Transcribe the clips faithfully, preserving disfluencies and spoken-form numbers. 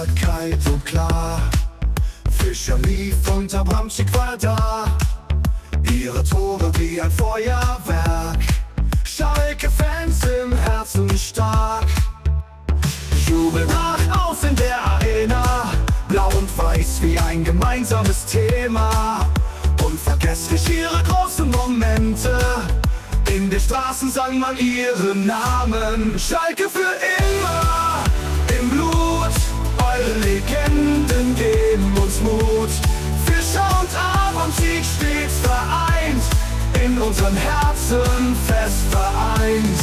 kalt und klar. Fischer lief und Abramczyk war da. Ihre Tore wie ein Feuerwerk. Schalke-Fans im Herzen stark. Jubel brach aus in der Arena. Blau und weiß wie ein gemeinsames Thema. Unvergesslich ihre großen Momente. In den Straßen sang man ihren Namen. Schalke für immer im Blut. Eure Legenden geben uns Mut. Fischer und Abramczyk stets vereint. In unseren Herzen fest vereint.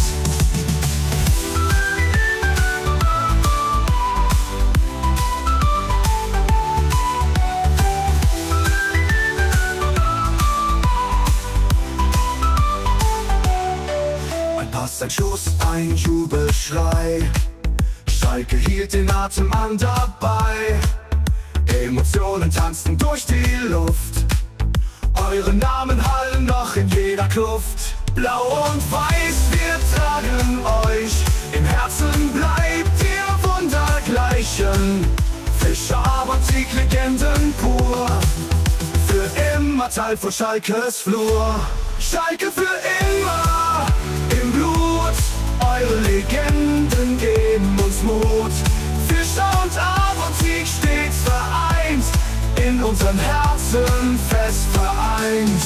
Ein Pass, ein Schuss, ein Jubelschrei. Schalke hielt den Atem an dabei. Emotionen tanzten durch die Luft. Eure Namen hallen noch in jeder Kluft. Blau und weiß, wir tragen euch. Im Herzen bleibt ihr Wundergleichen. Fischer, Abramczyk, Legenden pur. Für immer Teil von Schalkes Flur. Schalke für immer im Blut. Eure Legenden geben uns Mut. Fischer und Abramczyk stets vereint. In unseren Herzen fest vereint.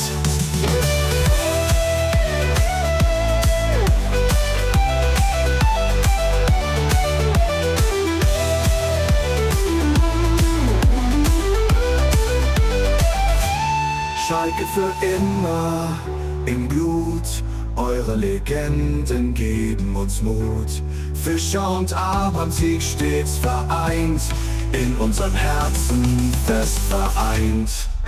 Schalke für immer im Blut. Eure Legenden geben uns Mut. Fischer und Abramczyk stets vereint. In unserem Herzen fest vereint.